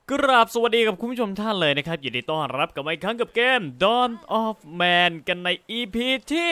กราบสวัสดีกับคุณผู้ชมท่านเลยนะครับยินดีต้อนรับกลับมาอีกครั้งกับเกม Dawn of Man กันใน EP ที่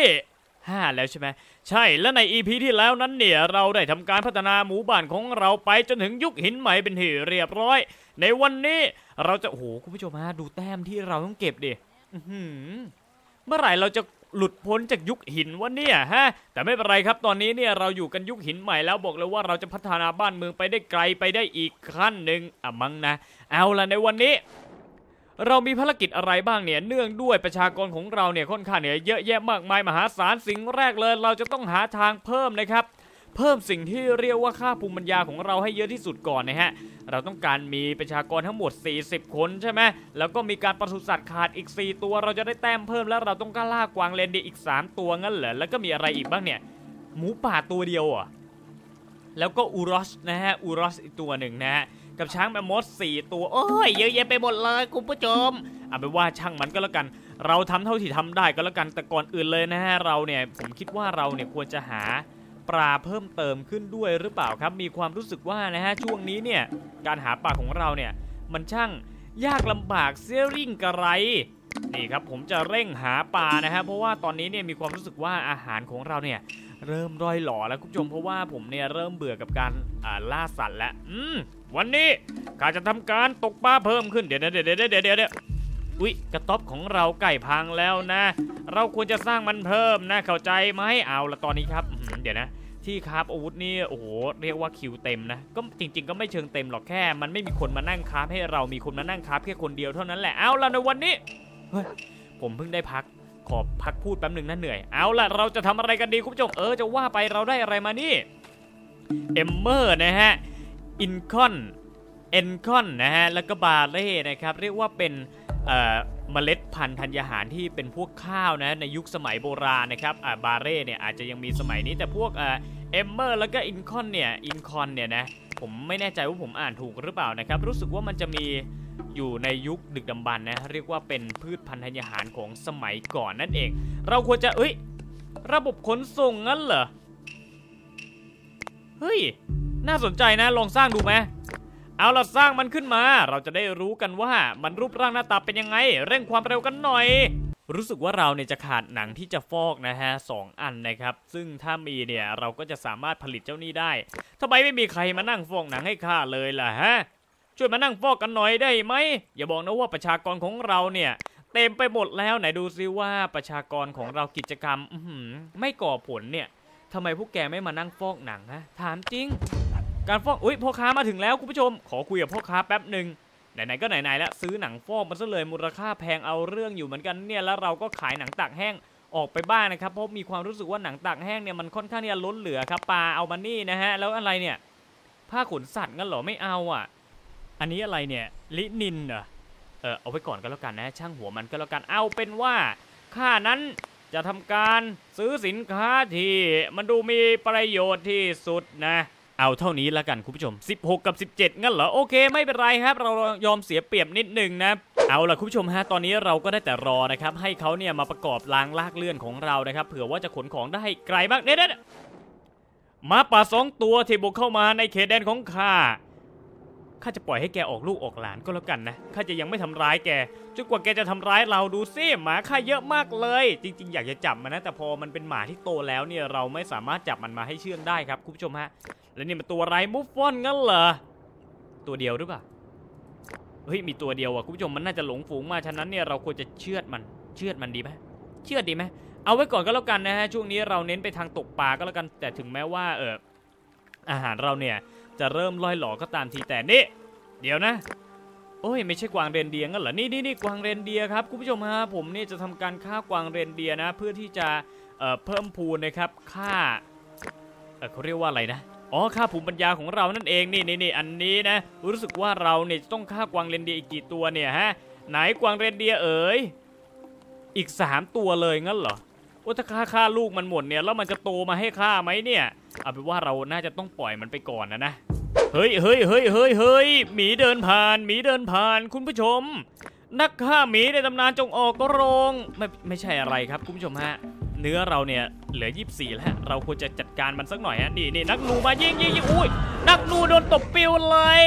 5 แล้วใช่ไหมใช่และใน EP ที่แล้วนั้นเนี่ยเราได้ทำการพัฒนาหมู่บ้านของเราไปจนถึงยุคหินใหม่เป็นที่เรียบร้อยในวันนี้เราจะโอ้โหคุณผู้ชมฮะดูแต้มที่เราต้องเก็บดิเมื่อไหร่เราจะหลุดพ้นจากยุคหินวะเนี่ยฮะแต่ไม่เป็นไรครับตอนนี้เนี่ยเราอยู่กันยุคหินใหม่แล้วบอกเลยว่าเราจะพัฒนาบ้านเมืองไปได้ไกลไปได้อีกขั้นหนึ่งมั้งนะเอาล่ะในวันนี้เรามีภารกิจอะไรบ้างเนี่ยเนื่องด้วยประชากรของเราเนี่ยค่อนข้างเนี่ยเยอะแยะมากมายมหาศาลสิ่งแรกเลยเราจะต้องหาทางเพิ่มนะครับเพิ่มสิ่งที่เรียกว่าค่าภูมิปัญญาของเราให้เยอะที่สุดก่อนนะฮะเราต้องการมีประชากรทั้งหมด40คนใช่ไหมแล้วก็มีการปศุสัตว์ขาดอีก4ตัวเราจะได้แต้มเพิ่มแล้วเราต้องการล่ากวางเรนเดียร์อีก3ตัวงั้นเหรอแล้วก็มีอะไรอีกบ้างเนี่ยหมูป่าตัวเดียวอ่ะแล้วก็อูรอสนะฮะอูรอสอีกตัวหนึ่งนะฮะกับช้างแมมมอส4ตัวโอ้ยเยอะแยะไปหมดเลยคุณผู้ชมเอาเป็นว่าช่างมันก็แล้วกันเราทำเท่าที่ทำได้ก็แล้วกันแต่ก่อนอื่นเลยนะฮะเราเนี่ยผมคิดว่าเราเนี่ยควรจะหาปลาเพิ่มเติมขึ้นด้วยหรือเปล่าครับมีความรู้สึกว่านะฮะช่วงนี้เนี่ยการหาปลาของเราเนี่ยมันช่างยากลำบากเสียริ่งกระไรนี่ครับผมจะเร่งหาปลานะฮะเพราะว่าตอนนี้เนี่ยมีความรู้สึกว่าอาหารของเราเนี่ยเริ่มร่อยหล่อแล้วคุณผู้ชมเพราะว่าผมเนี่ยเริ่มเบื่อกับการล่าสัตว์แล้ววันนี้ข้าจะทำการตกปลาเพิ่มขึ้นเดี๋ยวอุ๊ยกระต๊อบของเราไก่พังแล้วนะเราควรจะสร้างมันเพิ่มนะเข้าใจไหมเอาละตอนนี้ครับเดี๋ยวนะที่คราฟอาวุธนี่โอ้โหเรียกว่าคิวเต็มนะก็จริงๆก็ไม่เชิงเต็มหรอกแค่มันไม่มีคนมานั่งคราฟให้เรามีคนมานั่งคราฟแค่คนเดียวเท่านั้นแหละเอาละในวันนี้เฮ้ยผมเพิ่งได้พักขอพักพูดแป๊บหนึ่งนะเหนื่อยเอาละเราจะทำอะไรกันดีคุณผู้ชมจะว่าไปเราได้อะไรมานี่เอมเมอร์นะฮะอินคอนเอนคอนนะฮะแล้วก็บาเล่นะครับเรียกว่าเป็นเมล็ดพันธุ์ธัญญาหารที่เป็นพวกข้าวนะในยุคสมัยโบราณนะครับบาเร่เนี่ยอาจจะยังมีสมัยนี้แต่พวกเอมเมอร์แล้วก็อินคอนเนี่ยนะผมไม่แน่ใจว่าผมอ่านถูกหรือเปล่านะครับรู้สึกว่ามันจะมีอยู่ในยุคดึกดำบรรพ์นะเรียกว่าเป็นพืชพันธุ์ธัญญาหารของสมัยก่อนนั่นเองเราควรจะระบบขนส่งงั้นเหรอเฮ้ยน่าสนใจนะลองสร้างดูไหมเอาล่ะสร้างมันขึ้นมาเราจะได้รู้กันว่ามันรูปร่างหน้าตาเป็นยังไงเร่งความเร็วกันหน่อยรู้สึกว่าเราเนี่ยจะขาดหนังที่จะฟอกนะฮะ2 อันนะครับซึ่งถ้ามีเนี่ยเราก็จะสามารถผลิตเจ้านี้ได้ทำไมไม่มีใครมานั่งฟอกหนังให้ข้าเลยล่ะฮะช่วยมานั่งฟอกกันหน่อยได้ไหมอย่าบอกนะว่าประชากรของเราเนี่ยเต็มไปหมดแล้วไหนดูซิว่าประชากรของเรากิจกรรมไม่ก่อผลเนี่ยทำไมพวกแกไม่มานั่งฟอกหนังฮะถามจริงการฟอกพ่อค้ามาถึงแล้วคุณผู้ชมขอคุยกับพ่อค้าแป๊บหนึ่งไหนๆก็ไหนๆแล้วซื้อหนังฟอกมาซะเลยมูลค่าแพงเอาเรื่องอยู่เหมือนกันเนี่ยแล้วเราก็ขายหนังตากแห้งออกไปบ้างนะครับเพราะมีความรู้สึกว่าหนังตากแห้งเนี่ยมันค่อนข้างที่จะล้นเหลือครับปลาเอามานี่นะฮะแล้วอะไรเนี่ยผ้าขนสัตว์งั้นเหรอไม่เอาอันนี้อะไรเนี่ยลินินเอาไว้ก่อนก็แล้วกันนะช่างหัวมันก็แล้วกันเอาเป็นว่าข้านั้นจะทำการซื้อสินค้าที่มันดูมีประโยชน์ที่สุดนะเอาเท่านี้แล้วกันคุณผู้ชม16กับ17งั้นเหรอโอเคไม่เป็นไรครับเรายอมเสียเปรียบนิดนึงนะเอาล่ะคุณผู้ชมฮะตอนนี้เราก็ได้แต่รอนะครับให้เขาเนี่ยมาประกอบรางลากเลื่อนของเรานะครับเผื่อว่าจะขนของได้ไกลบ้างเนี่ยม้าป่า2 ตัวที่บุกเข้ามาในเขตแดนของข้าจะปล่อยให้แกออกลูกออกหลานก็แล้วกันนะข้าจะยังไม่ทำร้ายแกจนกว่าแกจะทำร้ายเราดูซิหมาข้าเยอะมากเลยจริงๆอยากจะจับมันนะแต่พอมันเป็นหมาที่โตแล้วเนี่ยเราไม่สามารถจับมันมาให้เชื่องได้ครับคุณผู้ชมฮะแล้วนี่มันตัวไรมุฟฟอนงั้นเหรอตัวเดียวหรือเปล่าเฮ้ยมีตัวเดียวคุณผู้ชมมันน่าจะหลงฝูงมาฉะนั้นเนี่ยเราควรจะเชือดมันดีไหมเชือดดีไหมเอาไว้ก่อนก็แล้วกันนะฮะช่วงนี้เราเน้นไปทางตกปลาก็แล้วกันแต่ถึงแม้ว่าอาหารเราเนี่ยจะเริ่มล่อยหลอก็ตามทีแต่นี่เดี๋ยวนะโอ้ยไม่ใช่กวางเรนเดียร์งั้นเหรอนี่กวางเรนเดียร์ครับคุณผู้ชมฮะผมเนี่ยจะทำการฆ่ากวางเรนเดียร์นะเพื่อที่จะเพิ่มพูนนะครับค่าเขาเรียกว่าอะไรนะค่าภูมิปัญญาของเรานั่นเองนี่อันนี้นะรู้สึกว่าเราเนี่ยจะต้องฆ่ากวางเรนเดียร์อีกกี่ตัวเนี่ยฮะไหนกวางเรนเดียร์อีก3 ตัวเลยงั้นเหรอถ้าฆ่าลูกมันหมดเนี่ยแล้วมันจะโตมาให้ฆ่าไหมเนี่ยเอาเป็นว่าเราน่าจะต้องปล่อยมันไปก่อนนะเฮ้ยหมีเดินผ่านคุณผู้ชมนักฆ่าหมีในตำนานจงออกโรงไม่ใช่อะไรครับคุณผู้ชมฮะเนื้อเราเนี่ยเหลือ24แล้วเราควรจะจัดการมันสักหน่อยฮะนี่นักนูมายิงอุ้ยนักนูโดนตบปิวเลย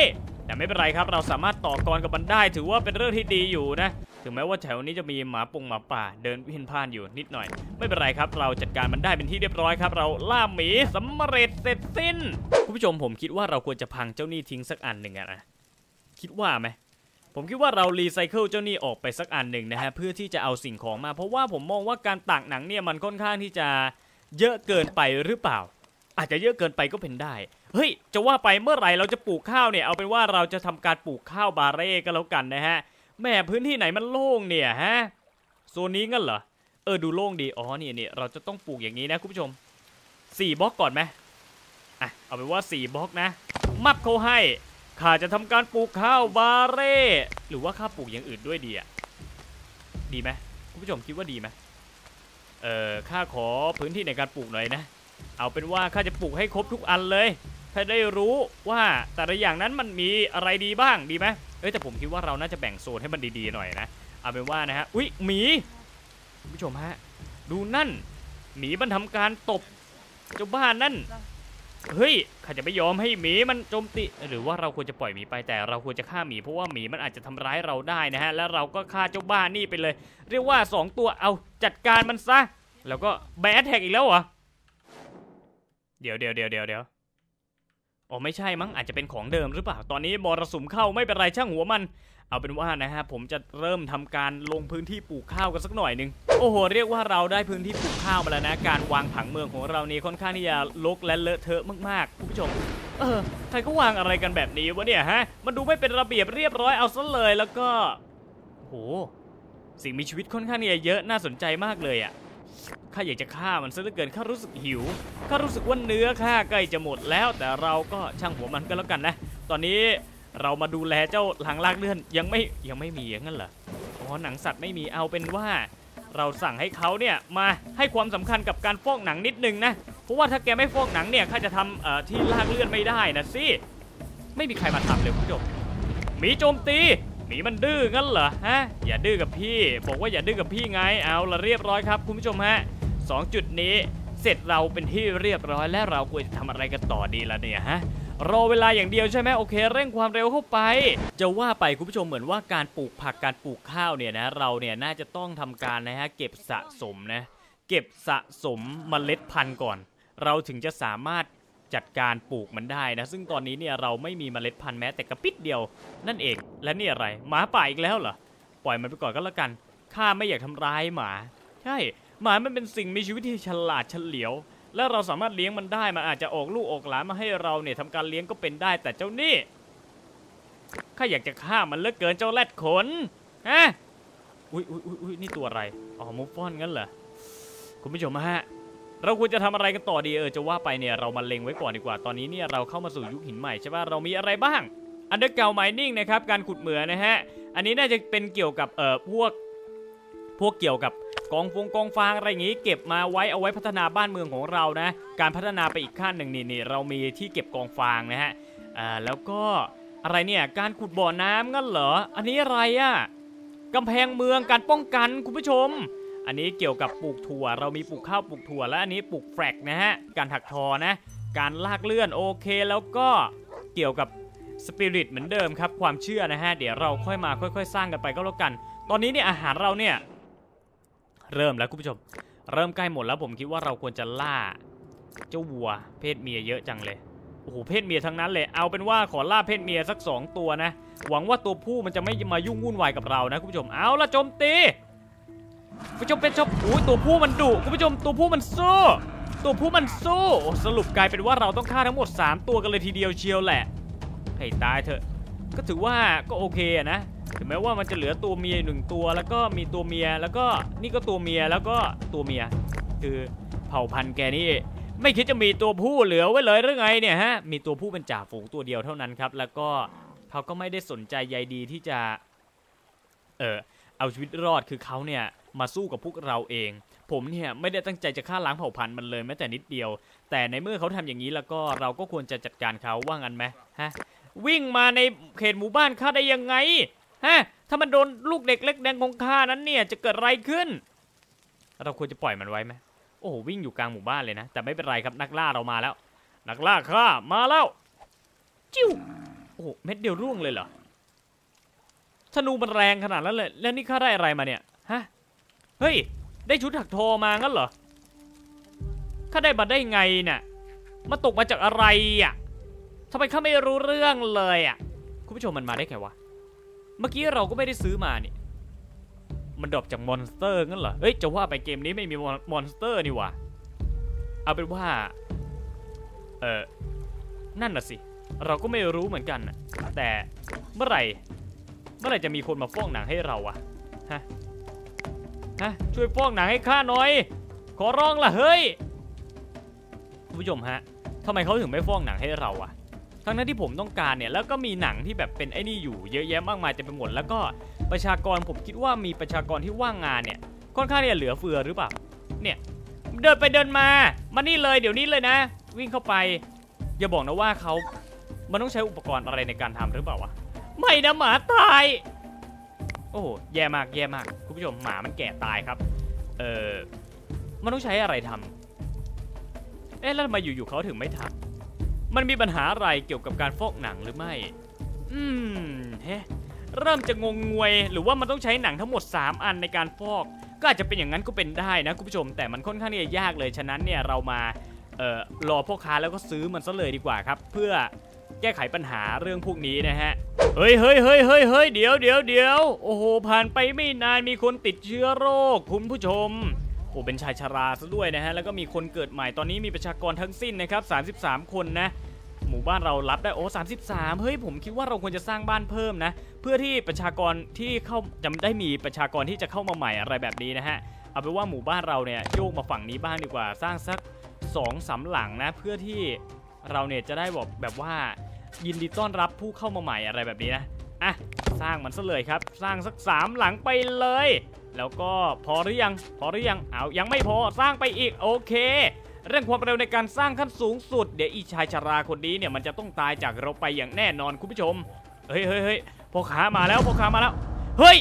แต่ไม่เป็นไรครับเราสามารถต่อกรกับมันได้ถือว่าเป็นเรื่องที่ดีอยู่นะถึงแม้ว่าแถวนี้จะมีหมาป่าเดินเพ่นพ่านอยู่นิดหน่อยไม่เป็นไรครับเราจัดการมันได้เป็นที่เรียบร้อยครับเราล่าหมีสำเร็จเสร็จสิ้นคุณผู้ชมผมคิดว่าเราควรจะพังเจ้านี่ทิ้งสักอันหนึ่งนะคิดว่าไหมผมคิดว่าเรารีไซเคิลเจ้านี่ออกไปสักอันหนึ่งนะฮะเพื่อที่จะเอาสิ่งของมาเพราะว่าผมมองว่าการตากหนังเนี่ยมันค่อนข้างที่จะเยอะเกินไปหรือเปล่าอาจจะเยอะเกินไปก็เป็นได้เฮ้ยจะว่าไปเมื่อไหร่เราจะปลูกข้าวเนี่ยเอาเป็นว่าเราจะทำการปลูกข้าวบาเร่ก็แล้วกันนะฮะแม่พื้นที่ไหนมันโล่งเนี่ยฮะโซนนี้งั้นเหรอดูโล่งดีอ๋อนี่เราจะต้องปลูกอย่างนี้นะคุณผู้ชม4 บล็อกก่อนไหมเอาเป็นว่า4 บล็อกนะมับเขาให้ข้าจะทำการปลูกข้าวบาเร่หรือว่าข้าปลูกอย่างอื่นด้วยดีไหมคุณผู้ชมคิดว่าดีไหมข้าขอพื้นที่ในการปลูกหน่อยนะเอาเป็นว่าข้าจะปลูกให้ครบทุกอันเลยถ้าได้รู้ว่าแต่ละอย่างนั้นมันมีอะไรดีบ้างดีไหมแต่ผมคิดว่าเราน่าจะแบ่งโซนให้มันดีๆหน่อยนะเอาเป็นว่านะฮะอุ๊ยหมีคุณผู้ชมฮะดูนั่นหมีมันทำการตบเจ้าบ้านนั่นเฮ้ยข้าจะไม่ยอมให้หมีมันโจมตีหรือว่าเราควรจะปล่อยหมีไปแต่เราควรจะฆ่าหมีเพราะว่าหมีมันอาจจะทำร้ายเราได้นะฮะแล้วเราก็ฆ่าเจ้าบ้านนี่ไปเลยเรียกว่า2 ตัวเอาจัดการมันซะแล้วก็แบทแท็กอีกแล้วเหรอเดี๋ยวอ๋อไม่ใช่มั้งอาจจะเป็นของเดิมหรือเปล่าตอนนี้มรสุมเข้าไม่เป็นไรช่างหัวมันเอาเป็นว่านะฮะผมจะเริ่มทำการลงพื้นที่ปลูกข้าวกันสักหน่อยนึงโอ้โหเรียกว่าเราได้พื้นที่ปลูกข้าวมาแล้วนะการวางผังเมืองของเรานี่ค่อนข้างที่จะรกและเลอะเทอะมากๆคุณผู้ชมใครก็วางอะไรกันแบบนี้วะเนี่ยฮะมันดูไม่เป็นระเบียบเรียบร้อยเอาซะเลยแล้วก็โหสิ่งมีชีวิตค่อนข้างที่จะเยอะน่าสนใจมากเลยข้าอยากจะฆ่ามันซะเหลือเกินข้ารู้สึกหิวข้ารู้สึกว่าเนื้อข้าใกล้จะหมดแล้วแต่เราก็ช่างหัวมันก็แล้วกันนะตอนนี้เรามาดูแลเจ้าหางลากเลื่อนยังไม่มีอย่างนั้นเหรออ๋อหนังสัตว์ไม่มีเอาเป็นว่าเราสั่งให้เขาเนี่ยมาให้ความสำคัญกับการฟอกหนังนิดนึงนะเพราะว่าถ้าแกไม่ฟอกหนังเนี่ยข้าจะทำที่ลากเลื่อนไม่ได้นะสิไม่มีใครมาทำเลยคุณผู้ชมหมีโจมตีหมีมันดื้องั้นเหรอฮะอย่าดื้อกับพี่บอกว่าอย่าดื้อกับพี่ไงเอาละเรียบร้อยครับคุณผู้ชมฮะ2 จุดนี้เสร็จเราเป็นที่เรียบร้อยและเราควรจะทำอะไรกันต่อดีล่ะเนี่ยฮะรอเวลาอย่างเดียวใช่ไหมโอเคเร่งความเร็วเข้าไปจะว่าไปคุณผู้ชมเหมือนว่าการปลูกผักการปลูกข้าวเนี่ยนะเราเนี่ยน่าจะต้องทำการนะฮะเก็บสะสมนะเก็บสะสมเมล็ดพันธุ์ก่อนเราถึงจะสามารถจัดการปลูกมันได้นะซึ่งตอนนี้เนี่ยเราไม่มีเมล็ดพันธุ์แม้แต่กระปิดเดียวนั่นเองและนี่อะไรหมาป่าอีกแล้วเหรอปล่อยมันไปก่อนก็แล้วกันข้าไม่อยากทำร้ายหมาใช่หมามันเป็นสิ่งมีชีวิตที่ฉลาดเฉลียวและเราสามารถเลี้ยงมันได้มันอาจจะออกลูกออกหลานมาให้เราเนี่ยทำการเลี้ยงก็เป็นได้แต่เจ้านี่ข้าอยากจะฆ่ามันเหลือเกินเจ้าแรดขนฮะอุ้ยนี่ตัวอะไรอ๋อมูฟอนงั้นเหรอคุณผู้ชมฮะเราควรจะทำอะไรกันต่อดีจะว่าไปเนี่ยเรามาเล็งไว้ก่อนดีกว่าตอนนี้เนี่ยเราเข้ามาสู่ยุคหินใหม่ใช่ป่ะเรามีอะไรบ้างอันเดอร์เกลไมนิ่งนะครับการขุดเหมืองนะฮะอันนี้น่าจะเป็นเกี่ยวกับพวกเกี่ยวกับกองฟางอะไรอย่างงี้เก็บมาไว้เอาไว้พัฒนาบ้านเมืองของเรานะการพัฒนาไปอีกขั้นหนึ่งนี่เรามีที่เก็บกองฟางนะฮะแล้วก็อะไรเนี่ยการขุดบ่อน้ำงั้นเหรออันนี้อะไรกำแพงเมืองการป้องกันคุณผู้ชมอันนี้เกี่ยวกับปลูกถั่วเรามีปลูกข้าวปลูกถั่วและอันนี้ปลูกแฟลกนะฮะการถักทอนะการลากเลื่อนโอเคแล้วก็เกี่ยวกับสปิริตเหมือนเดิมครับความเชื่อนะฮะเดี๋ยวเราค่อยมาค่อยๆสร้างกันไปก็แล้วกันตอนนี้เนี่ยอาหารเราเนี่ยเริ่มแล้วคุณผู้ชมเริ่มใกล้หมดแล้วผมคิดว่าเราควรจะล่าเจ้าวัวเพศเมียเยอะจังเลยโอ้โหเพศเมียทั้งนั้นเลยเอาเป็นว่าขอล่าเพศเมียสัก2 ตัวนะหวังว่าตัวผู้มันจะไม่มายุ่งวุ่นวายกับเรานะคุณผู้ชมเอาละโจมตีคุณผู้ชมเป็นชอบอุ้ยตัวผู้มันดุคุณผู้ชมตัวผู้มันสู้สรุปกลายเป็นว่าเราต้องฆ่าทั้งหมด3 ตัวกันเลยทีเดียวเชียวแหละให้ตายเถอะก็ถือว่าก็โอเคนะถึงแม้ว่ามันจะเหลือตัวเมีย1 ตัวแล้วก็มีตัวเมียแล้วก็นี่ก็ตัวเมียแล้วก็ตัวเมียคือเผ่าพันธุ์แกนี่ไม่คิดจะมีตัวผู้เหลือไว้เลยหรือไงเนี่ยฮะมีตัวผู้เป็นจ่าฝูงตัวเดียวเท่านั้นครับแล้วก็เขาก็ไม่ได้สนใจใยดีที่จะเอาชีวิตรอดคือเขาเนี่ยมาสู้กับพวกเราเองผมเนี่ยไม่ได้ตั้งใจจะฆ่าล้างเผ่าพันธุ์มันเลยแม้แต่นิดเดียวแต่ในเมื่อเขาทำอย่างนี้แล้วก็เราก็ควรจะจัดการเขาว่างั้นไหมฮะวิ่งมาในเขตหมู่บ้านข้าได้ยังไงฮะถ้ามันโดนลูกเด็กเล็กแดงของข้านั้นเนี่ยจะเกิดอะไรขึ้นเราควรจะปล่อยมันไว้ไหมโอ้โหวิ่งอยู่กลางหมู่บ้านเลยนะแต่ไม่เป็นไรครับนักล่าเรามาแล้วนักล่าข้ามาแล้วจิ้วโอ้เม็ดเดียวร่วงเลยเหรอธนูมันแรงขนาดนั้นเลยแล้วนี่ข้าได้อะไรมาเนี่ยฮะเฮ้ยได้ชุดถักทอมางั้นเหรอข้าได้มาได้ไงเนี่ยมาตกมาจากอะไรอ่ะทำไมข้าไม่รู้เรื่องเลยอ่ะคุณผู้ชมมันมาได้ไงวะเมื่อกี้เราก็ไม่ได้ซื้อมานี่มันดรอปจากมอนสเตอร์งั้นเหรอเฮ้ยจะว่าไปเกมนี้ไม่มีมอนสเตอร์นี่วะเอาเป็นว่านั่นน่ะสิเราก็ไม่รู้เหมือนกันแต่เมื่อไหร่จะมีคนมาฟ้องหนังให้เราอะฮะช่วยฟ้องหนังให้ข้าหน่อยขอร้องล่ะเฮ้ยคุณผู้ชมฮะทำไมเขาถึงไม่ฟ้องหนังให้เราอะทั้งนั้นที่ผมต้องการเนี่ยแล้วก็มีหนังที่แบบเป็นไอ้นี่อยู่เยอะแยะมากมายเต็มไปหมดแล้วก็ประชากรผมคิดว่ามีประชากรที่ว่างงานเนี่ยค่อนข้างที่จะเหลือเฟือหรือเปล่าเนี่ยเดินไปเดินมานี่เลยเดี๋ยวนี้เลยนะวิ่งเข้าไปอย่าบอกนะว่ามันต้องใช้อุปกรณ์อะไรในการทำหรือเปล่าวะไม่นะหมาตายโอ้แย่มากคุณผู้ชมหมามันแก่ตายครับมันต้องใช้อะไรทำแล้วทำไมอยู่ๆเขาถึงไม่ทำมันมีปัญหาอะไรเกี่ยวกับการฟอกหนังหรือไม่เริ่มจะงงงวยหรือว่ามันต้องใช้หนังทั้งหมด3อันในการฟอกก็อาจจะเป็นอย่างนั้นก็เป็นได้นะคุณผู้ชมแต่มันค่อนข้างที่จะยากเลยฉะนั้นเนี่ยเรามารอพ่อค้าแล้วก็ซื้อมันซะเลยดีกว่าครับเพื่อแก้ไขปัญหาเรื่องพวกนี้นะฮะเฮ้ยเดี๋ยวโอ้โหผ่านไปไม่นานมีคนติดเชื้อโรคคุณผู้ชมโอ้เป็นชายชราซะด้วยนะฮะแล้วก็มีคนเกิดใหม่ตอนนี้มีประชากรทั้งสิ้นนะครับ33คนนะหมู่บ้านเรารับได้33เฮ้ยผมคิดว่าเราควรจะสร้างบ้านเพิ่มนะเพื่อที่ประชากรที่เข้าจะได้มีประชากรที่จะเข้ามาใหม่อะไรแบบนี้นะฮะเอาเป็นว่าหมู่บ้านเราเนี่ยโยกมาฝั่งนี้บ้างดีกว่าสร้างสัก2-3 หลังนะเพื่อที่เราเนี่ยจะได้แบบว่ายินดีต้อนรับผู้เข้ามาใหม่อะไรแบบนี้นะสร้างมันซะเลยครับสร้างสัก3 หลังไปเลยแล้วก็พอหรือยังเอายังไม่พอสร้างไปอีกโอเคเรื่องความเร็วในการสร้างขั้นสูงสุดเดี๋ยวอีชายชราคนนี้เนี่ยมันจะต้องตายจากเราไปอย่างแน่นอนคุณผู้ชมเฮ้ยพ่อค้ามาแล้วเฮ้ย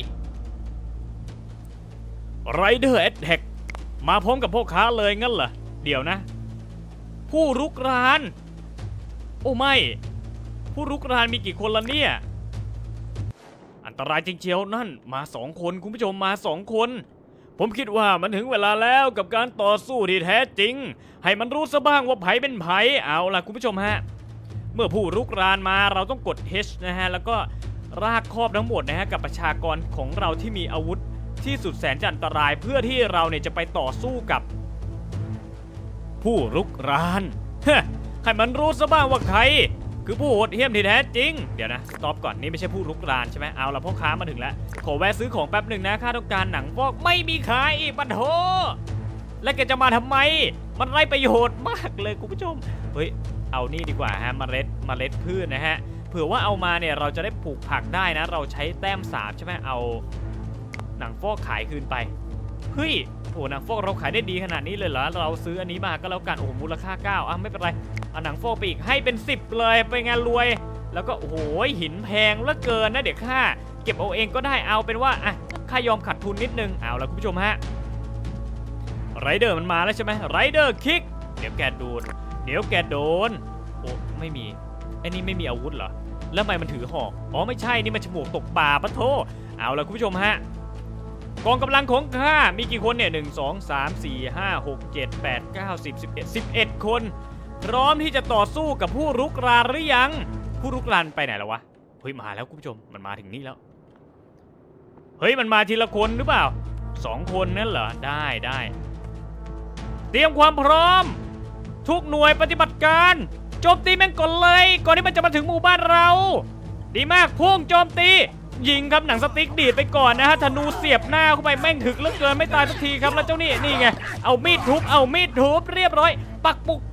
ไรเดอร์แอทแทคมาพร้อมกับพ่อค้าเลยงั้นเหรอเดี๋ยวนะผู้รุกรานโอ้ไม่ผู้รุกรานมีกี่คนละเนี่ยอันตรายจริงเชียวนั่นมา2 คนคุณผู้ชมมา2 คนผมคิดว่ามันถึงเวลาแล้วกับการต่อสู้ที่แท้จริงให้มันรู้ซะบ้างว่าไผเป็นไผเอาล่ะคุณผู้ชมฮะเมื่อผู้รุกรานมาเราต้องกด H นะฮะแล้วก็รากครอบทั้งหมดนะฮะกับประชากรของเราที่มีอาวุธที่สุดแสนจะอันตรายเพื่อที่เราเนี่ยจะไปต่อสู้กับผู้รุกรานให้มันรู้ซะบ้างว่าใครคือผู้โหดเหี้ยมที่แท้จริงเดี๋ยวนะสต็อปก่อนนี่ไม่ใช่ผู้รุกรานใช่ไหมเอาละพ่อค้ามาถึงแล้วขอแวะซื้อของแป๊บหนึ่งนะข้าต้องการหนังฟอกไม่มีขายอีกปะโถและแกจะมาทำไมมันไร้ประโยชน์มากเลยคุณผู้ชมเฮ้ยเอานี่ดีกว่าฮะเมล็ดพืชนะฮะเผื่อว่าเอามาเนี่ยเราจะได้ปลูกผักได้นะเราใช้แต้ม3ใช่ไหมเอาหนังฟอกขายคืนไปเฮ้ยโหหนังฟอกเราขายได้ดีขนาดนี้เลยเหรอเราซื้ออันนี้มาก็แล้วกันโอ้มูลค่า9ไม่เป็นไรเอาหนังฟอกไปอีกให้เป็น10เลยไปงานรวยแล้วก็โอ้โหหินแพงเหลือเกินนะเดี๋ยวข้าเก็บเอาเองก็ได้เอาเป็นว่าข้ายอมขาดทุนนิดนึงเอาละคุณผู้ชมฮะไรเดอร์มันมาแล้วใช่ไหมไรเดอร์คิกเดี๋ยวแกโดนโอ้ไม่มีไอ้นี่ไม่มีอาวุธเหรอแล้วทำไมมันถือหอกอ๋อไม่ใช่นี่มันฉมวกตกปลาปะโถเอาละคุณผู้ชมฮะกองกำลังของข้ามีกี่คนเนี่ย1 2 3 4 5 6 7 8 9 10 11 คนพร้อมที่จะต่อสู้กับผู้รุกรานหรือยังผู้รุกรานไปไหนแล้ววะเฮ้ยมาแล้วคุณผู้ชมมันมาถึงนี่แล้วเฮ้ยมันมาทีละคนหรือเปล่า2 คนนั่นเหรอได้เตรียมความพร้อมทุกหน่วยปฏิบัติการโจมตีแม่งก่อนเลยก่อนที่มันจะมาถึงหมู่บ้านเราดีมากพุ่งโจมตียิงครับหนังสติ๊กดีดไปก่อนนะฮะธนูเสียบหน้าเข้าไปแม่งถึกเหลือเกินไม่ตายสักทีครับแล้วเจ้านี่ไงเอามีดทุบเรียบร้อยปักปุก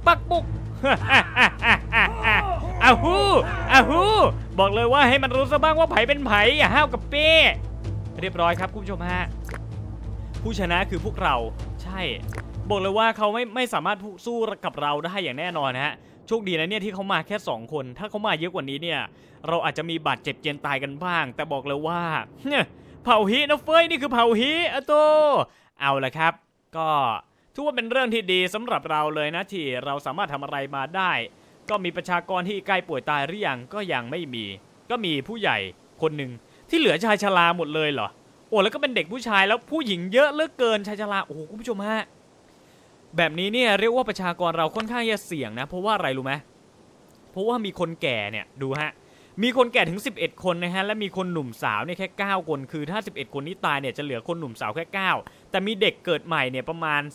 อ้าวฮูบอกเลยว่าให้มันรู้ซะบ้างว่าไผเป็นไผอย่าห้าวกับเป้เรียบร้อยครับคุณผู้ชมฮะผู้ชนะคือพวกเราใช่บอกเลยว่าเขาไม่สามารถสู้กับเราได้อย่างแน่นอนฮะโชคดีนะเนี่ยที่เขามาแค่2 คนถ้าเขามาเยอะกว่านี้เนี่ยเราอาจจะมีบาดเจ็บเจียนตายกันบ้างแต่บอกเลยว่าเนี่ยเผ่าฮีนะเฟ้ยนี่คือเผ่าฮีอะโตเอาละครับก็ถือว่าเป็นเรื่องที่ดีสำหรับเราเลยนะที่เราสามารถทำอะไรมาได้ก็มีประชากรที่ใกล้ป่วยตายหรือยังก็ยังไม่มีก็มีผู้ใหญ่คนหนึ่งที่เหลือชายชราหมดเลยเหรอโอ้แล้วก็เป็นเด็กผู้ชายแล้วผู้หญิงเยอะเหลือเกินชายชราโอ้โหคุณผู้ชมฮะแบบนี้เนี่ยเรียกว่าประชากรเราค่อนข้างจะเสี่ยงนะเพราะว่าอะไรรู้ไหมเพราะว่ามีคนแก่เนี่ยดูฮะมีคนแก่ถึง11คนนะฮะและมีคนหนุ่มสาวเนี่ยแค่9คนคือถ้า11คนนี้ตายเนี่ยจะเหลือคนหนุ่มสาวแค่9แต่มีเด็กเกิดใหม่เนี่ยประมาณ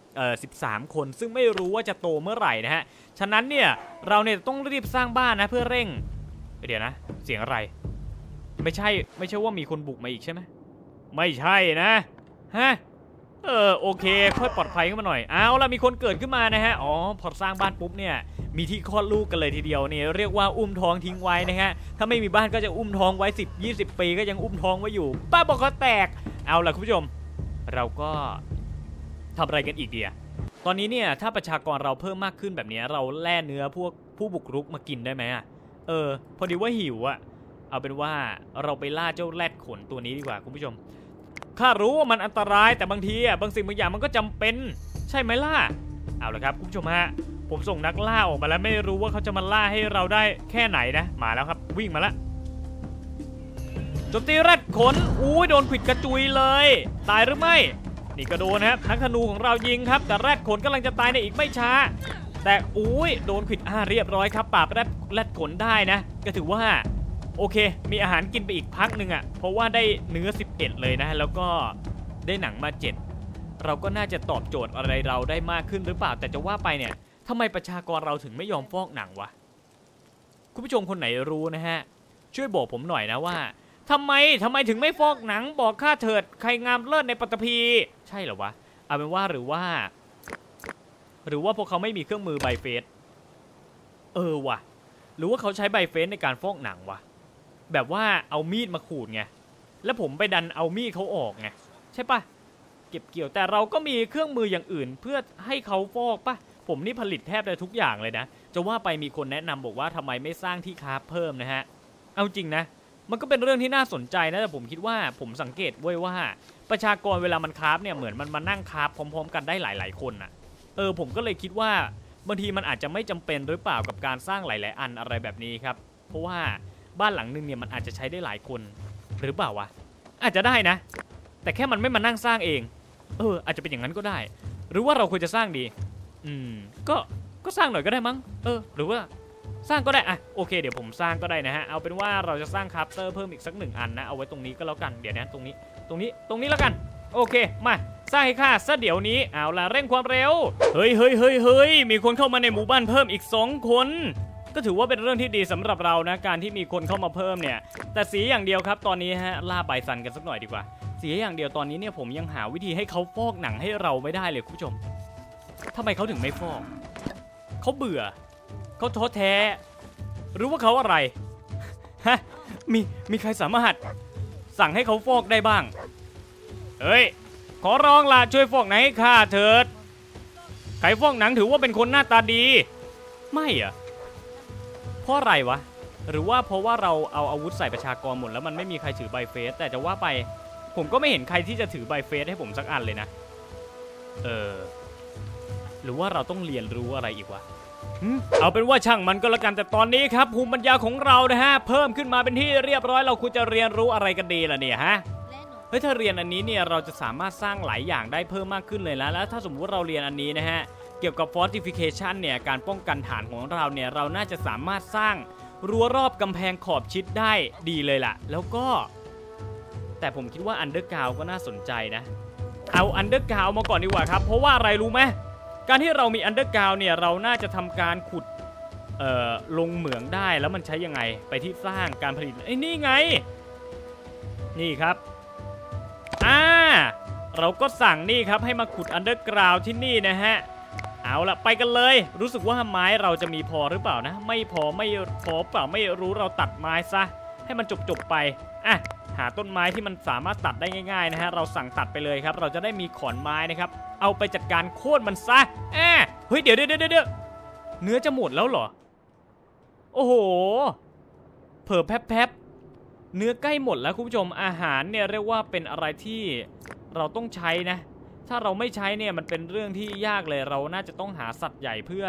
13คนซึ่งไม่รู้ว่าจะโตเมื่อไหร่นะฮะฉะนั้นเนี่ยเราเนี่ยต้องรีบสร้างบ้านนะเพื่อเร่งเดี๋ยวนะเสียงอะไรไม่ใช่ว่ามีคนบุกมาอีกใช่ไหมไม่ใช่นะฮะโอเคค่อยปลอดภัยขึ้นมาหน่อยเอาละมีคนเกิดขึ้นมานะฮะอ๋อพอสร้างบ้านปุ๊บเนี่ยมีที่คลอดลูกกันเลยทีเดียวเนี่ยเรียกว่าอุ้มท้องทิ้งไว้นะฮะถ้าไม่มีบ้านก็จะอุ้มท้องไว้10-20 ปีก็ยังอุ้มท้องไว้อยู่ป้าบอกเขาแตกเอาละคุณผู้ชมเราก็ทำอะไรกันอีกเดียตอนนี้เนี่ยถ้าประชากรเราเพิ่มมากขึ้นแบบนี้เราแล่เนื้อพวกผู้บุกรุกมากินได้ไหมพอดีว่าหิวอะเอาเป็นว่าเราไปล่าเจ้าแรดขนตัวนี้ดีกว่าคุณผู้ชมข้ารู้ว่ามันอันตรายแต่บางทีบางสิ่งบางอย่างมันก็จำเป็นใช่ไหมล่ะเอาละครับคุณผู้ชมฮะผมส่งนักล่าออกมาแล้วไม่รู้ว่าเขาจะมาล่าให้เราได้แค่ไหนนะมาแล้วครับวิ่งมาแล้วโจมตีแรดขนอุ้ยโดนขวิดกระจุยเลยตายหรือไม่นี่ก็โดนครับนักธนูของเรายิงครับแต่แรดขนกำลังจะตายในอีกไม่ช้าแต่อุ้ยโดนขวิดเรียบร้อยครับปราบแรดขนได้นะก็ถือว่าโอเคมีอาหารกินไปอีกพักหนึ่งเพราะว่าได้เนื้อ11เลยนะแล้วก็ได้หนังมา7เราก็น่าจะตอบโจทย์อะไรเราได้มากขึ้นหรือเปล่าแต่จะว่าไปเนี่ยทำไมประชากรเราถึงไม่ยอมฟอกหนังวะคุณผู้ชมคนไหนรู้นะฮะช่วยบอกผมหน่อยนะว่าทำไมถึงไม่ฟอกหนังบอกข้าเถิดใครงามเลิศในปฐพีใช่เหรอวะเอาเป็นว่าหรือว่าพวกเขาไม่มีเครื่องมือไบเฟสวะหรือว่าเขาใช้ไบเฟสในการฟอกหนังวะแบบว่าเอามีดมาขูดไงแล้วผมไปดันเอามีดเขาออกไงใช่ปะเก็บเกี่ยวแต่เราก็มีเครื่องมืออย่างอื่นเพื่อให้เขาฟอกปะผมนี่ผลิตแทบจะทุกอย่างเลยนะจะว่าไปมีคนแนะนำบอกว่าทำไมไม่สร้างที่คราฟเพิ่มนะฮะเอาจริงนะมันก็เป็นเรื่องที่น่าสนใจนะแต่ผมคิดว่าผมสังเกตไว้ว่าประชากรเวลามันคราฟเนี่ยเหมือนมันมานั่งคราฟพร้อมๆกันได้หลายๆคนน่ะผมก็เลยคิดว่าบางทีมันอาจจะไม่จำเป็นหรือเปล่ากับการสร้างหลายๆอันอะไรแบบนี้ครับเพราะว่าบ้านหลังนึงเนี่ยมันอาจจะใช้ได้หลายคนหรือเปล่าวะอาจจะได้นะแต่แค่มันไม่มานั่งสร้างเองอาจจะเป็นอย่างนั้นก็ได้หรือว่าเราควรจะสร้างดีก็สร้างหน่อยก็ได้มั้งหรือว่าสร้างก็ได้โอเคเดี๋ยวผมสร้างก็ได้นะฮะเอาเป็นว่าเราจะสร้างคราฟเตอร์เพิ่มอีกสัก1อันนะเอาไว้ตรงนี้ก็แล้วกันเดี๋ยวนะตรงนี้แล้วกันโอเคมาสร้างให้ข้าซะเดี๋ยวนี้เอาละเร่งความเร็วเฮ้ยมีคนเข้ามาในหมู่บ้านเพิ่มอีก2คนก็ถือว่าเป็นเรื่องที่ดีสำหรับเรานะการที่มีคนเข้ามาเพิ่มเนี่ยแต่เสียอย่างเดียวครับตอนนี้ฮะล่าไบซันกันสักหน่อยดีกว่าเสียอย่างเดียวตอนนี้เนี่ยผมยังหาวิธีให้เขาฟอกหนังให้เราไม่ได้เลยคุณผู้ชมทำไมเขาถึงไม่ฟอกเขาเบื่อเขาท้อแท้หรือว่าเขาอะไรฮะมีใครสามารถสั่งให้เขาฟอกได้บ้างขอร้องล่ะช่วยฟอกหนังให้ข้าเถิดใครฟอกหนังถือว่าเป็นคนหน้าตาดีไม่เพราะอะไรวะหรือว่าเพราะว่าเราเอาอาวุธใส่ประชากรหมดแล้วมันไม่มีใครถือไบเฟสแต่จะว่าไปผมก็ไม่เห็นใครที่จะถือไบเฟสให้ผมสักอันเลยนะหรือว่าเราต้องเรียนรู้อะไรอีกวะเอาเป็นว่าช่างมันก็แล้วกันแต่ตอนนี้ครับภูมิปัญญาของเรานะฮะเพิ่มขึ้นมาเป็นที่เรียบร้อยเราควรจะเรียนรู้อะไรกันดีล่ะเนี่ยฮะถ้าเรียนอันนี้เนี่ยเราจะสามารถสร้างหลายอย่างได้เพิ่มมากขึ้นเลยแล้วถ้าสมมติว่าเราเรียนอันนี้นะฮะเกี่ยวกับ fortification เนี่ยการป้องกันฐานของเราเนี่ยเราน่าจะสามารถสร้างรั้วรอบกำแพงขอบชิดได้ดีเลยล่ะแล้วก็แต่ผมคิดว่า underground ก็น่าสนใจนะเอา underground มาก่อนดีกว่าครับเพราะว่าอะไรรู้ไหมการที่เรามี underground เนี่ยเราน่าจะทำการขุดลงเหมืองได้แล้วมันใช้ยังไงไปที่สร้างการผลิตนี่ไงนี่ครับเราก็สั่งนี่ครับให้มาขุด underground ที่นี่นะฮะเอาละไปกันเลยรู้สึกว่าไม้เราจะมีพอหรือเปล่านะไม่พอเปล่าไม่รู้เราตัดไม้ซะให้มันจบไปหาต้นไม้ที่มันสามารถตัดได้ง่ายๆนะฮะเราสั่งตัดไปเลยครับเราจะได้มีขอนไม้นะครับเอาไปจัดการโค่นมันซะเฮ้ยเดี๋ยวเนื้อจะหมดแล้วเหรอโอ้โหเผลอแป๊บเนื้อใกล้หมดแล้วคุณผู้ชมอาหารเนี่ยเรียกว่าเป็นอะไรที่เราต้องใช้นะถ้าเราไม่ใช้เนี่ยมันเป็นเรื่องที่ยากเลยเราน่าจะต้องหาสัตว์ใหญ่เพื่อ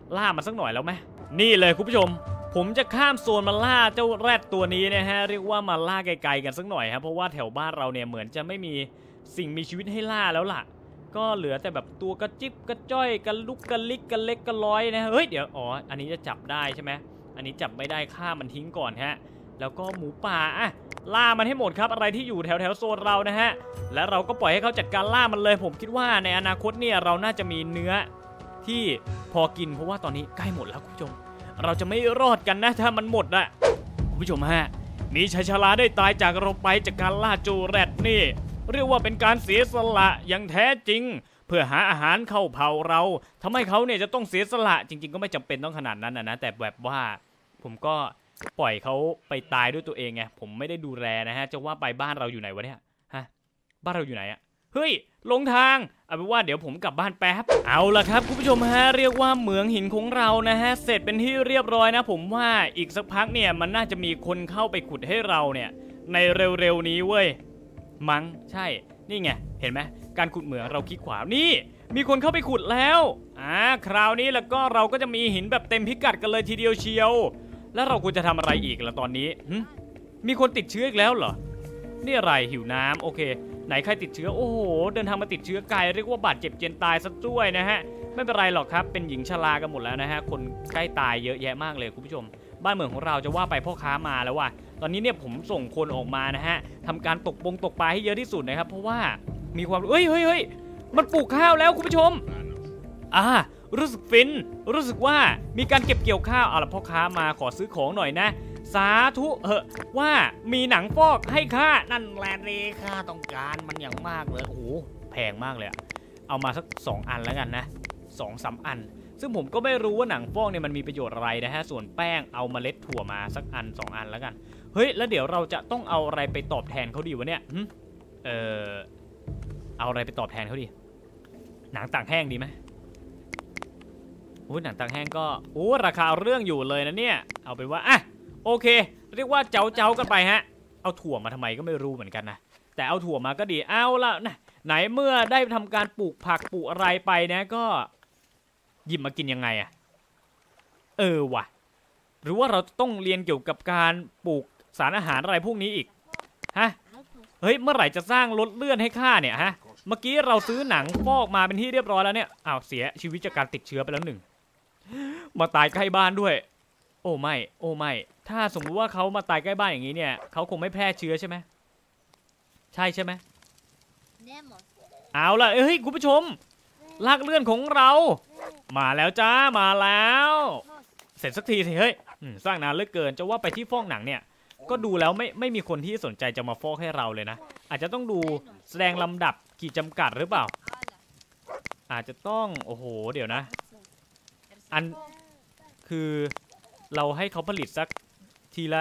ล่ามันสักหน่อยแล้วไหมนี่เลยคุณผู้ชมผมจะข้ามโซนมาล่าเจ้าแรดตัวนี้นะฮะเรียกว่ามาล่าไกลๆกันสักหน่อยครับเพราะว่าแถวบ้านเราเนี่ยเหมือนจะไม่มีสิ่งมีชีวิตให้ล่าแล้วล่ะก็เหลือแต่แบบตัวกระจิบกระจ้อยกระลุกกระลิกกระเล็กกระร้อยนะเฮ้ยเดี๋ยวอ๋ออันนี้จะจับได้ใช่ไหมอันนี้จับไม่ได้ฆ่ามันทิ้งก่อนฮะแล้วก็หมูป่าอ่ะล่ามันให้หมดครับอะไรที่อยู่แถวโซนเรานะฮะและเราก็ปล่อยให้เขาจัดการล่ามันเลยผมคิดว่าในอนาคตเนี่ยเราน่าจะมีเนื้อที่พอกินเพราะว่าตอนนี้ใกล้หมดแล้วคุณผู้ชมเราจะไม่รอดกันนะถ้ามันหมดอะคุณผู้ชมฮะมีชายชราได้ตายจากเราไปจากการล่าโจแรดนี่เรียกว่าเป็นการเสียสละอย่างแท้จริงเพื่อหาอาหารเข้าเผาเราทำให้เขาเนี่ยจะต้องเสียสละจริงๆก็ไม่จำเป็นต้องขนาดนั้นนะแต่แบบว่าผมก็ปล่อยเขาไปตายด้วยตัวเองไงผมไม่ได้ดูแลนะฮะจะว่าไปบ้านเราอยู่ไหนวะเนี่ยฮะบ้านเราอยู่ไหนอะเฮ้ยลงทางเอาเป็นว่าเดี๋ยวผมกลับบ้านแป๊บเอาล่ะครับคุณผู้ชมฮะเรียกว่าเหมืองหินของเรานะฮะเสร็จเป็นที่เรียบร้อยนะผมว่าอีกสักพักเนี่ยมันน่าจะมีคนเข้าไปขุดให้เราเนี่ยในเร็วๆนี้เว้ยมั้งใช่นี่ไงเห็นไหมการขุดเหมืองเราคลิกขวานี่มีคนเข้าไปขุดแล้วคราวนี้แล้วก็เราก็จะมีหินแบบเต็มพิกัดกันเลยทีเดียวเชียวแล้วเราควรจะทำอะไรอีกล่ะตอนนี้มีคนติดเชื้ออีกแล้วเหรอนี่อะไรหิวน้ำโอเคไหนใครติดเชื้อโอ้โหเดินทางมาติดเชื้อไกลเรียกว่าบาดเจ็บเจียนตายซะด้วยนะฮะไม่เป็นไรหรอกครับเป็นหญิงชรากันหมดแล้วนะฮะคนใกล้ตายเยอะแยะมากเลยคุณผู้ชมบ้านเมืองของเราจะว่าไปพ่อค้ามาแล้วว่ะตอนนี้เนี่ยผมส่งคนออกมานะฮะทำการตกปลาให้เยอะที่สุดนะครับเพราะว่ามีความเฮ้ยมันปลูกข้าวแล้วคุณผู้ชมรู้สึกฟินรู้สึกว่ามีการเก็บเกี่ยวข้าวเอาล่ะพ่อค้ามาขอซื้อของหน่อยนะสาธุว่ามีหนังฟอกให้ข้านั่นแหละเลยข้าต้องการมันอย่างมากเลยโอ้โหแพงมากเลยเอามาสัก2 อันแล้วกันนะ2-3 อันซึ่งผมก็ไม่รู้ว่าหนังฟอกเนี่ยมันมีประโยชน์อะไรนะฮะส่วนแป้งเอาเมล็ดถั่วมาสักอัน2 อันแล้วกันเฮ้ยแล้วเดี๋ยวเราจะต้องเอาอะไรไปตอบแทนเขาดีวะเนี่ยเอาอะไรไปตอบแทนเขาดีหนังตากแห้งดีไหมหนังตากแห้งก็ราคาเรื่องอยู่เลยนะเนี่ยเอาเป็นว่าโอเคเรียกว่าเจ้ากันไปฮะเอาถั่วมาทำไมก็ไม่รู้เหมือนกันนะแต่เอาถั่วมาก็ดีเอาละนะไหนเมื่อได้ทำการปลูกผักปลูกอะไรไปนะก็หยิบมากินยังไงว่ะหรือว่าเราต้องเรียนเกี่ยวกับการปลูกสารอาหารอะไรพวกนี้อีกฮะเฮ้ยเมื่อไหร่จะสร้างรถเลื่อนให้ข้าเนี่ยฮะเมื่อกี้เราซื้อหนังฟอกมาเป็นที่เรียบร้อยแล้วเนี่ยเสียชีวิตจากการติดเชื้อไปแล้ว1มาตายใกล้บ้านด้วยโอ้ไม่ถ้าสมมติว่าเขามาตายใกล้บ้านอย่างนี้เนี่ยเขาคงไม่แพร่เชื้อใช่ไหมใช่ไหมเอาล่ะเฮ้ยคุณผู้ชมลากเลื่อนของเรามาแล้วจ้ามาแล้วเสร็จสักทีสิเฮ้ยสร้างนานเหลือเกินจะว่าไปที่ฟอกหนังเนี่ยก็ดูแล้วไม่มีคนที่สนใจจะมาฟอกให้เราเลยนะอาจจะต้องดูแสดงลำดับขีดจำกัดหรือเปล่าอาจจะต้องโอ้โหเดี๋ยวนะอันคือเราให้เขาผลิตสักทีละ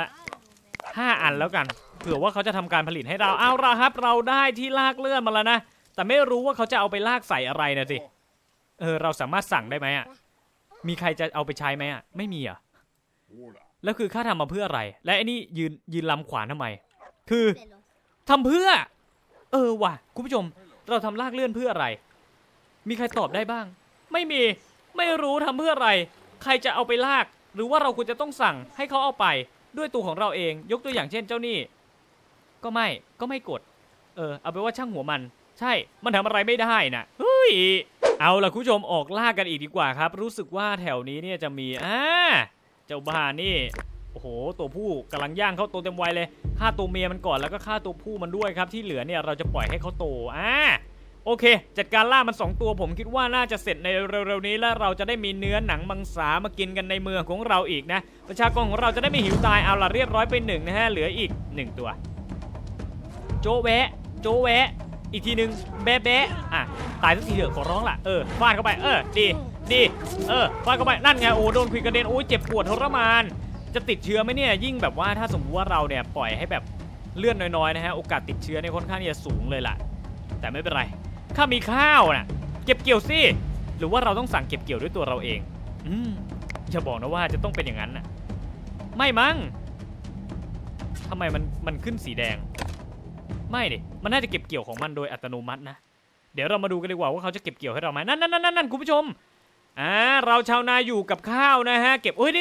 5 อันแล้วกันเผื่อว่าเขาจะทำการผลิตให้เราเอาละครับเราได้ที่ลากเลื่อนมาแล้วนะแต่ไม่รู้ว่าเขาจะเอาไปลากใส่อะไรนะสิเราสามารถสั่งได้ไหมมีใครจะเอาไปใช้ไหมไม่มีแล้วคือข้าทำมาเพื่ออะไรและไอ้นี่ยืนลำขวานทำไมคือทำเพื่อว่ะคุณผู้ชมเราทำลากเลื่อนเพื่ออะไรมีใครตอบได้บ้างไม่รู้ทำเพื่ออะไรใครจะเอาไปลากหรือว่าเราควรจะต้องสั่งให้เขาเอาไปด้วยตัวของเราเองยกตัวอย่างเช่นเจ้านี่ก็ไม่กดเอาไปว่าช่างหัวมันใช่มันทำอะไรไม่ได้นะเฮ้ยเอาล่ะคุณผู้ชมออกล่ากันอีกดีกว่าครับรู้สึกว่าแถวนี้เนี่ยจะมีเจ้าบ้านี่โอ้โหตัวผู้กำลังย่างเข้าโตเต็มวัยเลยฆ่าตัวเมียมันก่อนแล้วก็ฆ่าตัวผู้มันด้วยครับที่เหลือเนี่ยเราจะปล่อยให้เขาโตโอเคจัดการล่ามัน2 ตัวผมคิดว่าน่าจะเสร็จในเร็วๆนี้แล้วเราจะได้มีเนื้อหนังมังสามากินกันในเมืองของเราอีกนะประชากรของเราจะได้ไม่หิวตายเอาล่ะเรียบร้อยไป1นะฮะเหลืออีก1 ตัวโจแวะอีกทีนึงแบะตายสักทีเถอะขอร้องล่ะฟาดเข้าไปดีฟาดเข้าไปนั่นไงโอ้โดนคุยกระเด็นโอ้ยเจ็บปวดทรมานจะติดเชื้อไหมเนี่ยยิ่งแบบว่าถ้าสมมติว่าเราเนี่ยปล่อยให้แบบเลื่อนน้อยๆนะฮะโอกาสติดเชื้อเนี่ยค่อนข้างจะสูงเลยล่ะแต่ไม่เป็นไรข้ามีข้าวน่ะเก็บเกี่ยวสิหรือว่าเราต้องสั่งเก็บเกี่ยวด้วยตัวเราเองอย่าบอกนะว่าจะต้องเป็นอย่างนั้นน่ะไม่มั้งทำไมมันขึ้นสีแดงไม่ดิมันน่าจะเก็บเกี่ยวของมันโดยอัตโนมัตินะเดี๋ยวเรามาดูกันดีกว่าว่าเขาจะเก็บเกี่ยวให้เราไหมนั่นคุณผู้ชมเราชาวนาอยู่กับข้าวนะฮะเก็บโอ้ย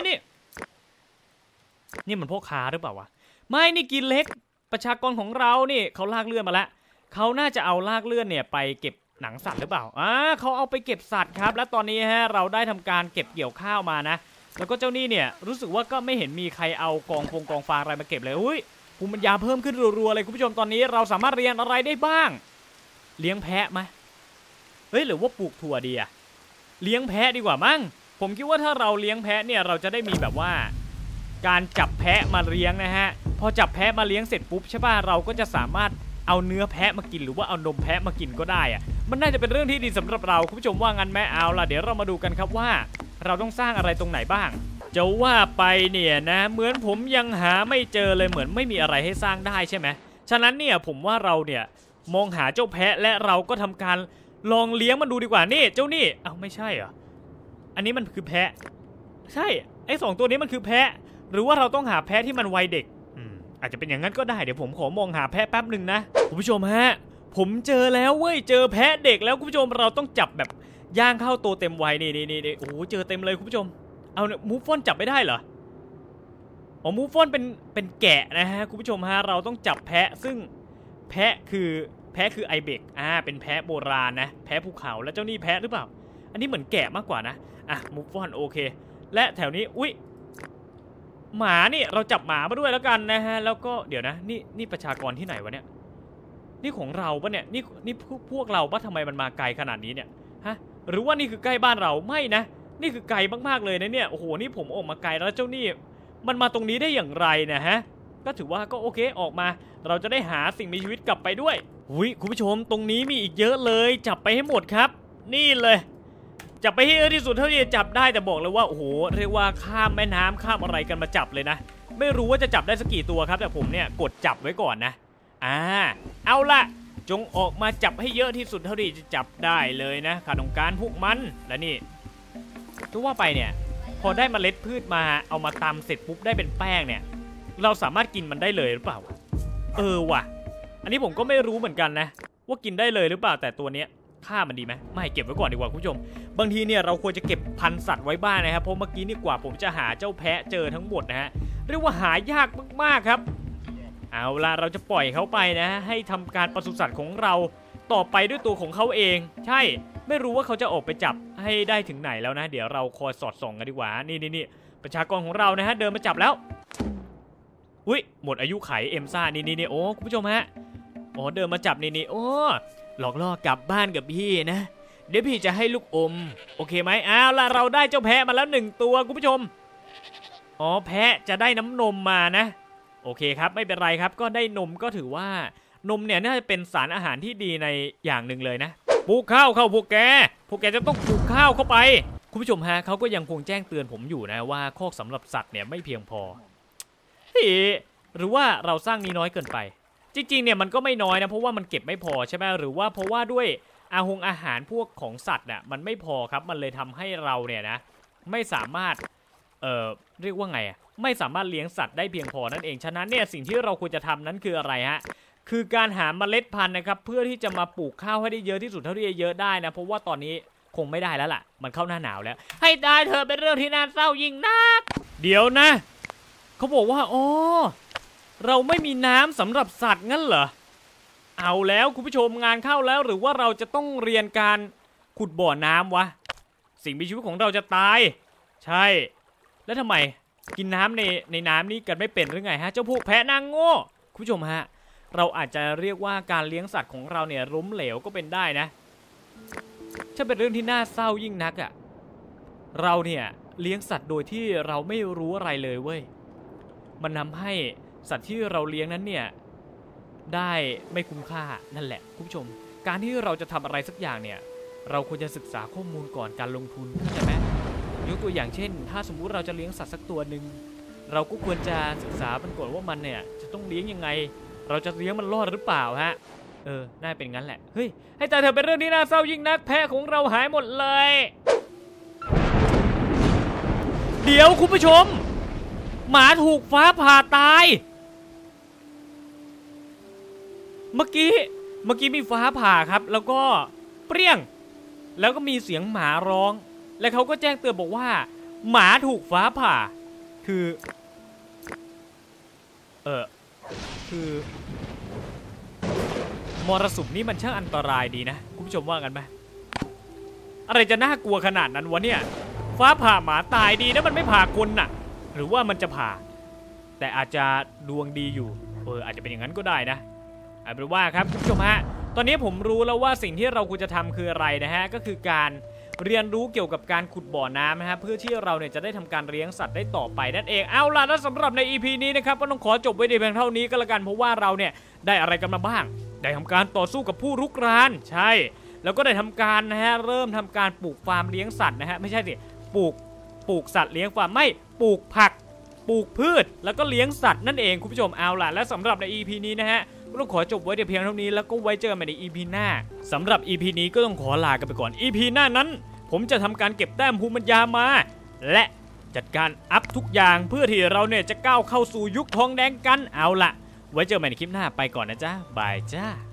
นี่มันพ่อค้าหรือเปล่าวะไม่นี่กินเล็กประชากรของเรานี่เขาลากเลื่อนมาแล้วเขาน่าจะเอาลากเลื่อนเนี่ยไปเก็บหนังสัตว์หรือเปล่าเขาเอาไปเก็บสัตว์ครับและตอนนี้ฮะเราได้ทำการเก็บเกี่ยวข้าวมานะแล้วก็เจ้านี่เนี่ยรู้สึกว่าก็ไม่เห็นมีใครเอากองฟางอะไรมาเก็บเลยอุ้ยภูมิปัญญาเพิ่มขึ้นรัวๆเลยคุณผู้ชมตอนนี้เราสามารถเรียนอะไรได้บ้างเลี้ยงแพะไหมเฮ้ยหรือว่าปลูกถั่วดีอะเลี้ยงแพะดีกว่ามั้งผมคิดว่าถ้าเราเลี้ยงแพะเนี่ยเราจะได้มีแบบว่าการจับแพะมาเลี้ยงนะฮะพอจับแพะมาเลี้ยงเสร็จปุ๊บใช่ป่ะเราก็จะสามารถเอาเนื้อแพะมากินหรือว่าเอานมแพะมากินก็ได้อะมันน่าจะเป็นเรื่องที่ดีสำหรับเราคุณผู้ชมว่างั้นแม่เอาล่ะเดี๋ยวเรามาดูกันครับว่าเราต้องสร้างอะไรตรงไหนบ้างจะว่าไปเนี่ยนะเหมือนผมยังหาไม่เจอเลยเหมือนไม่มีอะไรให้สร้างได้ใช่ไหมฉะนั้นเนี่ยผมว่าเราเนี่ยมองหาเจ้าแพะและเราก็ทำการลองเลี้ยงมันดูดีกว่านี่เจ้านี่ไม่ใช่เหรออันนี้มันคือแพะใช่ไอ้2ตัวนี้มันคือแพะหรือว่าเราต้องหาแพะที่มันวัยเด็กอาจจะเป็นอย่างนั้นก็ได้เดี๋ยวผมขอมองหาแพะแป๊บหนึ่งนะคุณผู้ชมฮะผมเจอแล้วเว้ยเจอแพะเด็กแล้วคุณผู้ชมเราต้องจับแบบย่างเข้าตัวเต็มวัยนี่โอ้โหเจอเต็มเลยคุณผู้ชมเอาเนี่ยมูฟอนจับไม่ได้เหรอมูฟอนเป็นแกะนะฮะคุณผู้ชมฮะเราต้องจับแพะซึ่งแพะคือไอเบกเป็นแพะโบราณนะแพะภูเขาแล้วเจ้านี่แพะหรือเปล่าอันนี้เหมือนแกะมากกว่านะมูฟอนโอเคและแถวนี้อุ๊ยหมานี่เราจับหมามาด้วยแล้วกันนะฮะแล้วก็เดี๋ยวนะนี่ประชากรที่ไหนวะเนี่ยนี่ของเราปะเนี่ยนี่พวกเราปะทำไมมันมาไกลขนาดนี้เนี่ยฮะหรือว่านี่คือใกล้บ้านเราไม่นะนี่คือไกลมากๆเลยนะเนี่ยโอ้โหนี่ผมออกมาไกลแล้วเจ้านี่มันมาตรงนี้ได้อย่างไรนะฮะก็ถือว่าก็โอเคออกมาเราจะได้หาสิ่งมีชีวิตกลับไปด้วยอุ้ยคุณผู้ชมตรงนี้มีอีกเยอะเลยจับไปให้หมดครับนี่เลยจับไปให้เยอะที่สุดเท่าที่จะจับได้แต่บอกเลยว่าโอ้โหเรียกว่าข้ามแม่น้ำข้ามอะไรกันมาจับเลยนะไม่รู้ว่าจะจับได้สักกี่ตัวครับแต่ผมเนี่ยกดจับไว้ก่อนนะเอาล่ะจงออกมาจับให้เยอะที่สุดเท่าที่จะจับได้เลยนะข้าต้องการพวกมันและนี่ทุกว่าไปเนี่ยพอได้เมล็ดพืชมาเอามาตำเสร็จปุ๊บได้เป็นแป้งเนี่ยเราสามารถกินมันได้เลยหรือเปล่าว่ะอันนี้ผมก็ไม่รู้เหมือนกันนะว่ากินได้เลยหรือเปล่าแต่ตัวเนี้ยฆ่ามันดีไหมไม่เก็บไว้ก่อนดีกว่าคุณผู้ชมบางทีเนี่ยเราควรจะเก็บพันธุ์สัตว์ไว้บ้างนะครับเพราะเมื่อกี้นี่กว่าผมจะหาเจ้าแพะเจอทั้งหมดนะฮะเรียกว่าหายากมากๆครับเอาล่ะเราจะปล่อยเขาไปนะให้ทำการปศุสัตว์ของเราต่อไปด้วยตัวของเขาเองใช่ไม่รู้ว่าเขาจะออกไปจับให้ได้ถึงไหนแล้วนะเดี๋ยวเราคอยสอดส่องกันดีกว่านี่ประชากรของเรานะฮะเดินมาจับแล้วอุ้ยหมดอายุไขเอ็มซ่านี่โอ้คุณผู้ชมฮะเดินมาจับนี่โอ้หลอกล่อกลับบ้านกับพี่นะเดี๋ยวพี่จะให้ลูกอมโอเคไหมเอาล่ะเราได้เจ้าแพะมาแล้ว1ตัวคุณผู้ชมแพะจะได้น้ำนมมานะโอเคครับไม่เป็นไรครับก็ได้นมก็ถือว่านมเนี่ยน่าจะเป็นสารอาหารที่ดีในอย่างหนึ่งเลยนะปลูกข้าวเข้าพวกแกจะต้องปลูกข้าวเข้าไปคุณผู้ชมฮะเขาก็ยังคงแจ้งเตือนผมอยู่นะว่าคอกสำหรับสัตว์เนี่ยไม่เพียงพอหรือว่าเราสร้างนี้น้อยเกินไปจริงๆเนี่ยมันก็ไม่น้อยนะเพราะว่ามันเก็บไม่พอใช่ไหมหรือว่าเพราะว่าด้วยอาหารพวกของสัตว์น่ะมันไม่พอครับมันเลยทำให้เราเนี่ยนะไม่สามารถเรียกว่าไงไม่สามารถเลี้ยงสัตว์ได้เพียงพอนั่นเองฉะนั้นเนี่ยสิ่งที่เราควรจะทำนั้นคืออะไรฮะคือการหาเมล็ดพันธุ์นะครับเพื่อที่จะมาปลูกข้าวให้ได้เยอะที่สุดเท่าที่จะเยอะได้นะเพราะว่าตอนนี้คงไม่ได้แล้วล่ะมันเข้าหน้าหนาวแล้วให้ได้เธอเป็นเรื่องที่น่าเศร้ายิ่งนักเดี๋ยวนะเขาบอกว่าเราไม่มีน้ำสำหรับสัตว์งั้นเหรอเอาแล้วคุณผู้ชมงานเข้าแล้วหรือว่าเราจะต้องเรียนการขุดบ่อน้ำวะสิ่งมีชีวิตของเราจะตายใช่แล้วทำไมกินน้ำในน้ำนี้กันไม่เป็นหรือไงฮะเจ้าพวกแพะนางโง่คุณผู้ชมฮะเราอาจจะเรียกว่าการเลี้ยงสัตว์ของเราเนี่ยล้มเหลวก็เป็นได้นะจะเป็นเรื่องที่น่าเศร้ายิ่งนักเราเนี่ยเลี้ยงสัตว์โดยที่เราไม่รู้อะไรเลยเว้ยมันทำให้สัตว์ที่เราเลี้ยงนั้นเนี่ยได้ไม่คุ้มค่านั่นแหละคุณผู้ชมการที่เราจะทำอะไรสักอย่างเนี่ยเราควรจะศึกษาข้อมูลก่อนการลงทุนใช่ไหมยกตัวอย่างเช่นถ้าสมมุติเราจะเลี้ยงสัตว์สักตัวหนึ่งเราก็ควรจะศึกษามันก่อนว่ามันเนี่ยจะต้องเลี้ยงยังไงเราจะเลี้ยงมันรอดหรือเปล่าฮะน่าเป็นงั้นแหละเฮ้ยให้ตายเธอเป็นเรื่องที่น่าเศร้ายิ่งนักแพะของเราหายหมดเลยเดี๋ยวคุณผู้ชมหมาถูกฟ้าผ่าตายเมื่อกี้มีฟ้าผ่าครับแล้วก็เปรี้ยงแล้วก็มีเสียงหมาร้องและเขาก็แจ้งเตือนบอกว่าหมาถูกฟ้าผ่าคือมรสุมนี่มันช่างอันตรายดีนะคุณผู้ชมว่ากันไหมอะไรจะน่ากลัวขนาดนั้นวะเนี่ยฟ้าผ่าหมาตายดีนะมันไม่ผ่าคนน่ะหรือว่ามันจะผ่าแต่อาจจะดวงดีอยู่อาจจะเป็นอย่างนั้นก็ได้นะเอาเป็นว่าครับคุณผู้ชมฮะตอนนี้ผมรู้แล้วว่าสิ่งที่เราควรจะทำคืออะไรนะฮะก็คือการเรียนรู้เกี่ยวกับการขุดบ่อน้ำนะฮะเพื่อที่เราเนี่ยจะได้ทำการเลี้ยงสัตว์ได้ต่อไปนั่นเองเอาล่ะและสำหรับใน EP นี้นะครับก็ต้องขอจบไว้ในเพียงเท่านี้ก็แล้วกันเพราะว่าเราเนี่ยได้อะไรกันมาบ้างได้ทำการต่อสู้กับผู้รุกรานใช่แล้วก็ได้ทำการนะฮะเริ่มทำการปลูกฟาร์มเลี้ยงสัตว์นะฮะไม่ใช่สิปลูกสัตว์เลี้ยงฟาร์มไม่ปลูกผักปลูกพืชแล้วก็เลี้ยงสัตว์นั่นเองคุณผู้ชมเอาล่ะและสำหรับใน EP นี้นะฮะก็ต้องขอจบไว้แต่เพียงเท่านี้แล้วก็ไว้เจอกันใหม่ใน EP หน้าสำหรับ EP นี้ก็ต้องขอลากันไปก่อน EP หน้านั้นผมจะทำการเก็บแต้มภูมิปัญญามาและจัดการอัพทุกอย่างเพื่อที่เราเนี่ยจะก้าวเข้าสู่ยุคทองแดงกันเอาล่ะไว้เจอกันใหม่ในคลิปหน้าไปก่อนนะจ๊ะบายจ้า